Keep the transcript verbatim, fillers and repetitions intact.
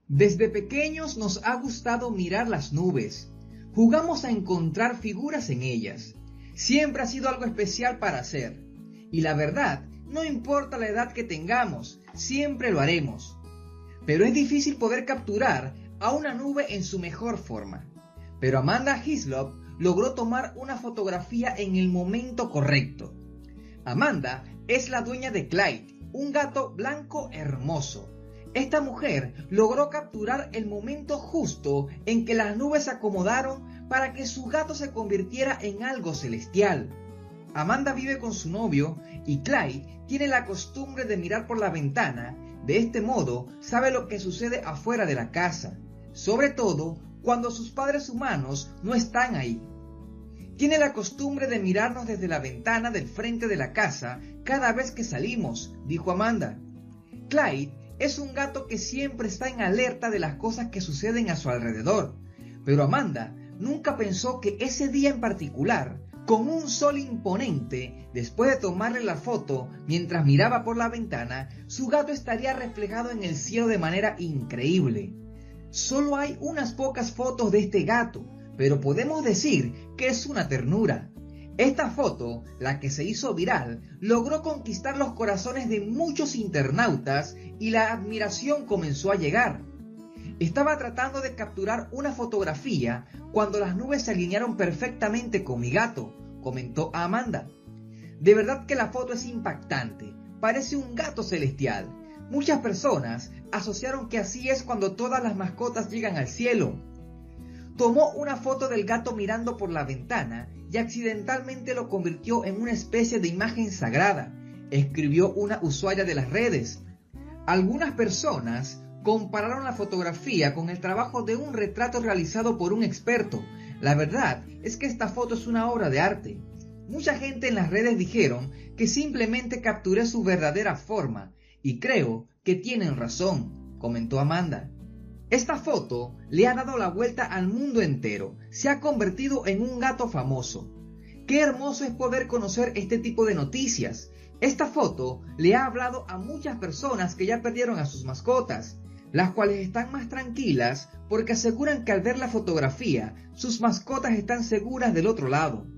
Desde pequeños nos ha gustado mirar las nubes. Jugamos a encontrar figuras en ellas. Siempre ha sido algo especial para hacer. Y la verdad, no importa la edad que tengamos, siempre lo haremos. Pero es difícil poder capturar a una nube en su mejor forma. Pero Amanda Hislop logró tomar una fotografía en el momento correcto. Amanda es la dueña de Clyde, un gato blanco hermoso. Esta mujer logró capturar el momento justo en que las nubes se acomodaron para que su gato se convirtiera en algo celestial. Amanda vive con su novio y Clyde tiene la costumbre de mirar por la ventana. De este modo sabe lo que sucede afuera de la casa, sobre todo cuando sus padres humanos no están ahí. Tiene la costumbre de mirarnos desde la ventana del frente de la casa cada vez que salimos, dijo Amanda. Clyde es un gato que siempre está en alerta de las cosas que suceden a su alrededor, pero Amanda nunca pensó que ese día en particular, con un sol imponente, después de tomarle la foto mientras miraba por la ventana, su gato estaría reflejado en el cielo de manera increíble. Solo hay unas pocas fotos de este gato, pero podemos decir que es una ternura. Esta foto, la que se hizo viral, logró conquistar los corazones de muchos internautas y la admiración comenzó a llegar. Estaba tratando de capturar una fotografía cuando las nubes se alinearon perfectamente con mi gato, comentó Amanda. De verdad que la foto es impactante, parece un gato celestial. Muchas personas asociaron que así es cuando todas las mascotas llegan al cielo. Tomó una foto del gato mirando por la ventana y accidentalmente lo convirtió en una especie de imagen sagrada, escribió una usuaria de las redes. Algunas personas compararon la fotografía con el trabajo de un retrato realizado por un experto. La verdad es que esta foto es una obra de arte. Mucha gente en las redes dijeron que simplemente capturé su verdadera forma, y creo que tienen razón, comentó Amanda. Esta foto le ha dado la vuelta al mundo entero, se ha convertido en un gato famoso. Qué hermoso es poder conocer este tipo de noticias. Esta foto le ha hablado a muchas personas que ya perdieron a sus mascotas, las cuales están más tranquilas porque aseguran que al ver la fotografía, sus mascotas están seguras del otro lado.